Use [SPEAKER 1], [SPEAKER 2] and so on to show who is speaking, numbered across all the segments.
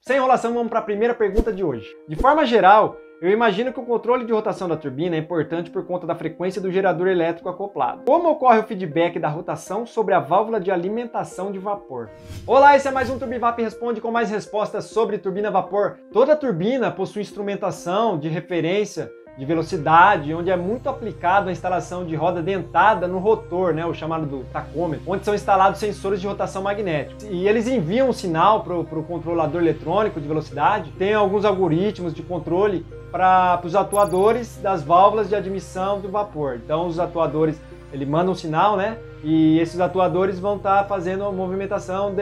[SPEAKER 1] Sem enrolação, vamos para a primeira pergunta de hoje. De forma geral, eu imagino que o controle de rotação da turbina é importante por conta da frequência do gerador elétrico acoplado. Como ocorre o feedback da rotação sobre a válvula de alimentação de vapor? Olá, esse é mais um Turbivap Responde com mais respostas sobre turbina a vapor. Toda turbina possui instrumentação de referência de velocidade, onde é muito aplicado a instalação de roda dentada no rotor, o chamado do tacômetro, onde são instalados sensores de rotação magnética. E eles enviam um sinal para o controlador eletrônico de velocidade. Tem alguns algoritmos de controle para os atuadores das válvulas de admissão do vapor. Então os atuadores, ele manda um sinal, e esses atuadores vão estar fazendo a movimentação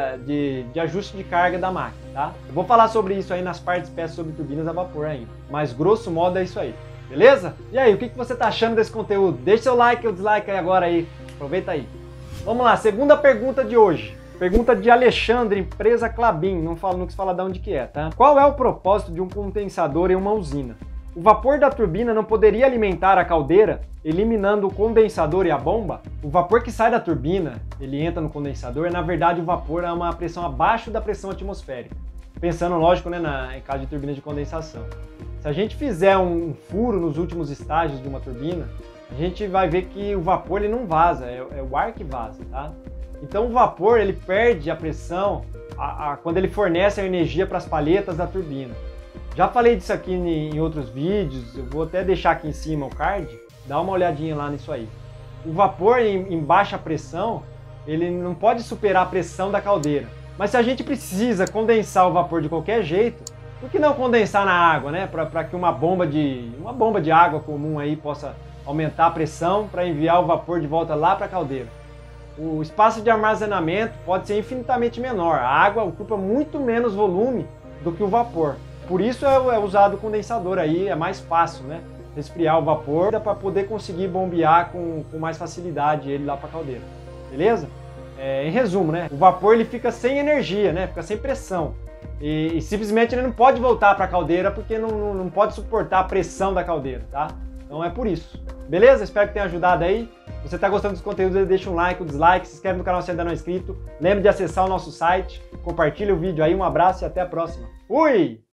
[SPEAKER 1] de ajuste de carga da máquina, tá? Eu vou falar sobre isso aí nas partes peças sobre turbinas a vapor ainda, mas grosso modo é isso aí, beleza? E aí, o que você tá achando desse conteúdo? Deixa seu like ou dislike aí agora aí, aproveita aí. Vamos lá, segunda pergunta de hoje. Pergunta de Alexandre, empresa Klabin, não quis falar de onde que é, tá? Qual é o propósito de um condensador em uma usina? O vapor da turbina não poderia alimentar a caldeira, eliminando o condensador e a bomba? O vapor que sai da turbina, ele entra no condensador, na verdade o vapor é uma pressão abaixo da pressão atmosférica. Pensando, lógico, em caso de turbina de condensação. Se a gente fizer um furo nos últimos estágios de uma turbina, a gente vai ver que o vapor ele não vaza, é o ar que vaza, tá? Então o vapor ele perde a pressão quando ele fornece a energia para as palhetas da turbina. Já falei disso aqui em outros vídeos, eu vou até deixar aqui em cima o card, dá uma olhadinha lá nisso aí. O vapor em baixa pressão, ele não pode superar a pressão da caldeira. Mas se a gente precisa condensar o vapor de qualquer jeito, por que não condensar na água, para que uma bomba de água comum aí possa aumentar a pressão para enviar o vapor de volta lá para a caldeira. O espaço de armazenamento pode ser infinitamente menor, a água ocupa muito menos volume do que o vapor. Por isso é usado o condensador aí, é mais fácil, resfriar o vapor para poder conseguir bombear com mais facilidade ele lá para a caldeira, beleza? Em resumo, o vapor ele fica sem energia, fica sem pressão e simplesmente ele não pode voltar para a caldeira porque não pode suportar a pressão da caldeira, tá? Então é por isso, beleza? Espero que tenha ajudado aí. Se você está gostando dos conteúdos, deixa um like, um dislike, se inscreve no canal se ainda não é inscrito, lembre de acessar o nosso site, compartilha o vídeo aí, um abraço e até a próxima. Fui!